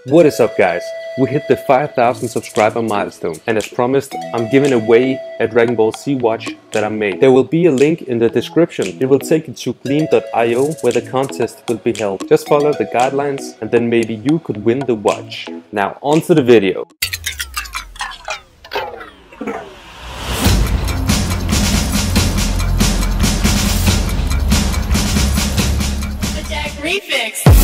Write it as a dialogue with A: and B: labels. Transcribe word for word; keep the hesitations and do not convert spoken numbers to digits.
A: What is up, guys? We hit the five thousand subscriber milestone, and as promised, I'm giving away a Dragon Ball Z watch that I made. There will be a link in the description. It will take you to gleam dot i o where the contest will be held. Just follow the guidelines and then maybe you could win the watch. Now on to the video.
B: Refix.